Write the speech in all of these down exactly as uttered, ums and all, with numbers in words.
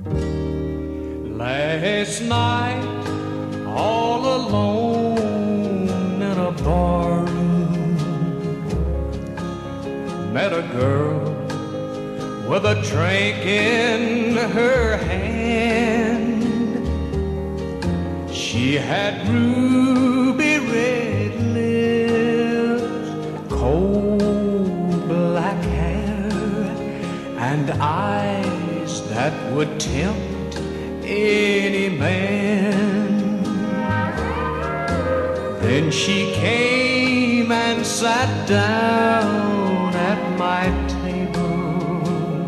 Last night, all alone in a barroom, met a girl with a drink in her hand. She had ruby red lips, cold black hair, and eyes that would tempt any man. Then she came and sat down at my table,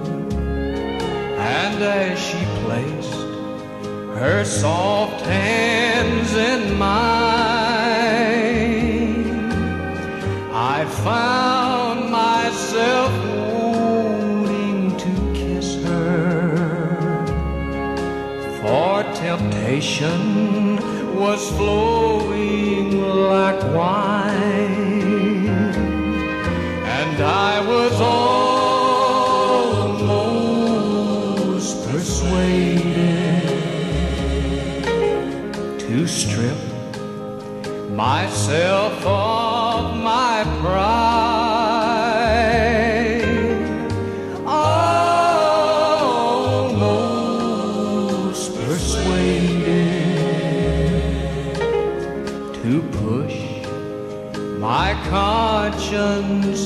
and as she placed her soft hands in mine, I found myself wanting to kiss her, for temptation was flowing like wine, and I was almost persuaded to strip myself of my pride. Almost persuaded to push my conscience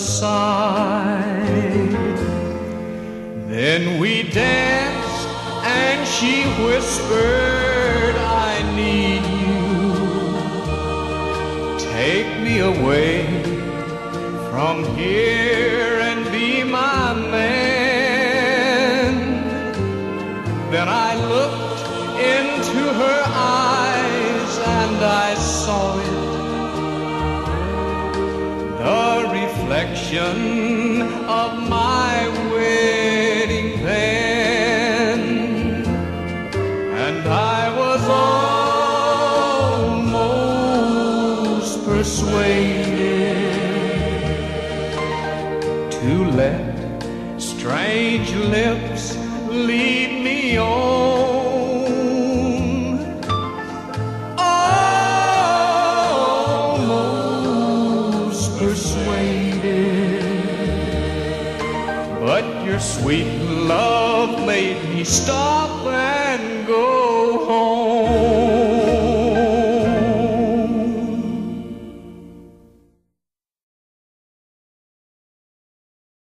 aside. Then we danced and she whispered, I need you. Take me away from here and be my man. Then I looked into her eyes and I saw it, the reflection of my wedding band, and I was almost persuaded to let strange lips lead me on. Almost persuaded, but your sweet love made me stop and go.